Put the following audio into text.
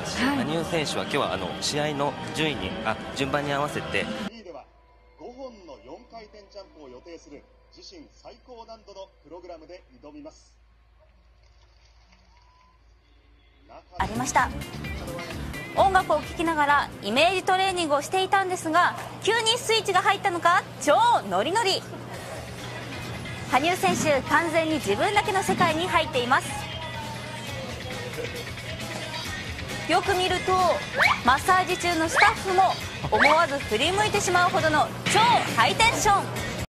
ますし、羽生選手は今日は試合の順番に合わせて 2位では5本の4回転ジャンプを予定する自身最高難度のプログラムで挑みます。 ありました。音楽を聴きながらイメージトレーニングをしていたんですが、急にスイッチが入ったのか超ノリノリ。羽生選手、完全に自分だけの世界に入っています。よく見るとマッサージ中のスタッフも思わず振り向いてしまうほどの超ハイテンション。